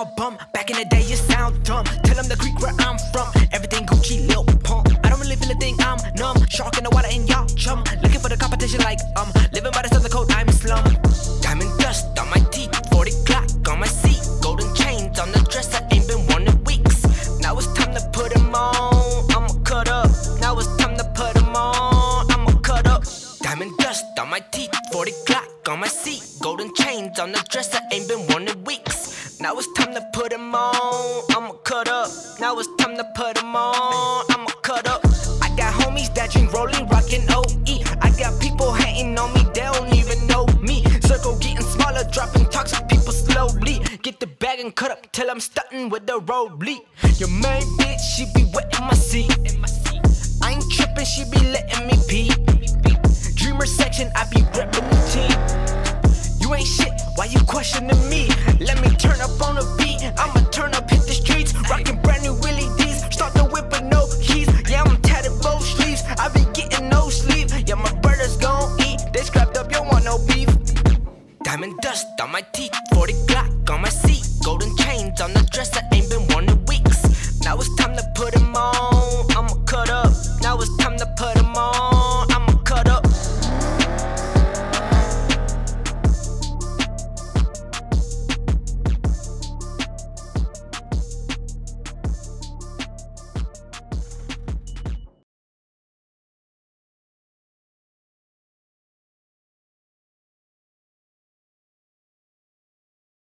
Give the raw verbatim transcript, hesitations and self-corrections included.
all bum. Back in the day, you sound dumb. Tell them the creek where I'm from. Everything Gucci, Lil Pump. I don't really feel a thing, I'm numb. Shark in the water and y'all chum. Looking for the competition like um. Living by the southern coast, I'm slum. Diamond dust on my teeth, forty Glock on my seat. Golden chains on the dresser, ain't been worn in weeks. Now it's time to put 'em on. I'ma cut up. Now it's time to put 'em on. I'ma cut up. Diamond dust on my teeth, forty Glock on my seat. Golden chains on the dresser, ain't been worn in weeks. Now it's time to put 'em on. I'ma cut up. Now it's time to put 'em on. I'ma cut up. I got homies that drink rolling, rockin' O E. I got people hating on me, they don't even know me. Circle getting smaller, dropping toxic people slowly. Get the bag and cut up till I'm stunting with the road bleed. Your main bitch, she be wet in my seat. I ain't tripping, she be letting me pee. Dreamer section, I be reppin' the team. You ain't shit, why you questioning me? Let me turn up on the beat, I'ma turn up, hit the streets. Rockin' brand new Willie D's, start the whip with no keys. Yeah, I'm tatted both sleeves, I be getting no sleep. Yeah, my brothers gon' eat, they scrapped up, you don't want no beef. Diamond dust on my teeth, forty Glock on my seat. Golden chains on the dresser, ain't been